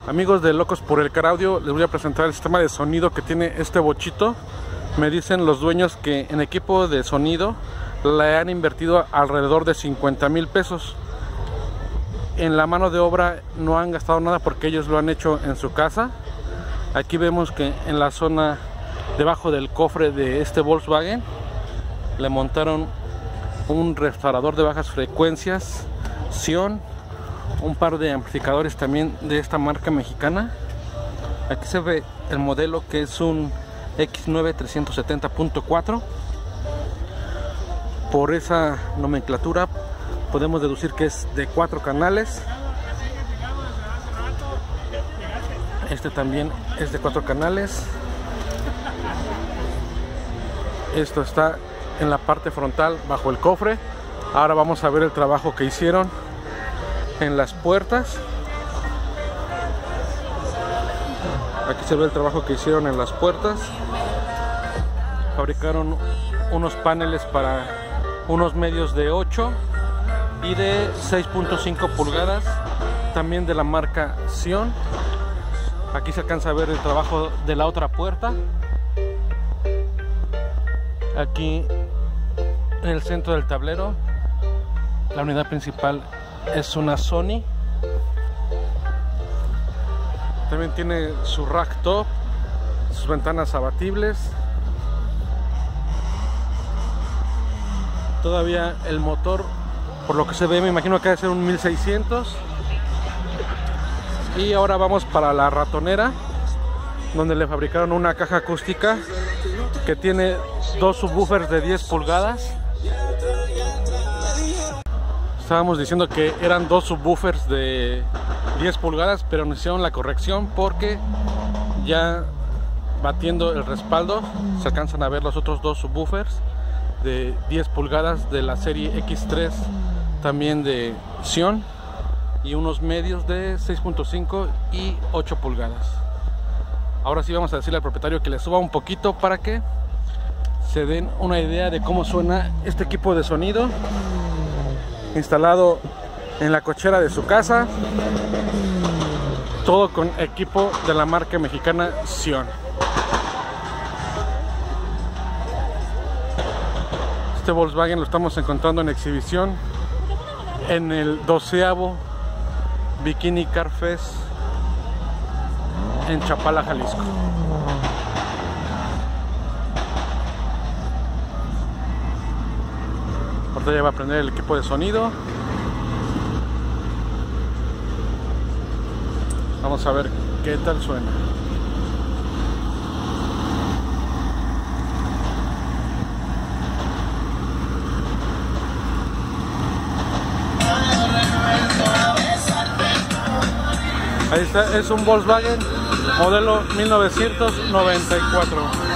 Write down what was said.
Amigos de Locos por el Car Audio, les voy a presentar el sistema de sonido que tiene este bochito. Me dicen los dueños que en equipo de sonido le han invertido alrededor de 50,000 pesos. En la mano de obra no han gastado nada porque ellos lo han hecho en su casa. Aquí vemos que en la zona debajo del cofre de este Volkswagen le montaron un restaurador de bajas frecuencias Sion, un par de amplificadores también de esta marca mexicana. Aquí se ve el modelo, que es un X9 370.4. por esa nomenclatura podemos deducir que es de 4 canales. Este también es de 4 canales. Esto está en la parte frontal bajo el cofre. Ahora vamos a ver el trabajo que hicieron en las puertas. Aquí se ve el trabajo que hicieron en las puertas. Fabricaron unos paneles para unos medios de 8 y de 6.5 pulgadas, también de la marca Sion. Aquí se alcanza a ver el trabajo de la otra puerta. Aquí en el centro del tablero, la unidad principal es una Sony. También tiene su rack top, sus ventanas abatibles. Todavía el motor, por lo que se ve, me imagino que debe ser un 1600. Y ahora vamos para la ratonera, donde le fabricaron una caja acústica que tiene 2 subwoofers de 10 pulgadas. Estábamos diciendo que eran 2 subwoofers de 10 pulgadas, pero nos hicieron la corrección porque ya batiendo el respaldo se alcanzan a ver los otros 2 subwoofers de 10 pulgadas de la serie X3, también de Sion, y unos medios de 6.5 y 8 pulgadas. Ahora sí vamos a decirle al propietario que le suba un poquito para que se den una idea de cómo suena este equipo de sonido, instalado en la cochera de su casa, todo con equipo de la marca mexicana Sion. Este Volkswagen lo estamos encontrando en exhibición en el 12º Bikini Car Fest en Chapala, Jalisco. Ahorita ya va a prender el equipo de sonido. Vamos a ver qué tal suena. Ahí está, es un Volkswagen modelo 1994.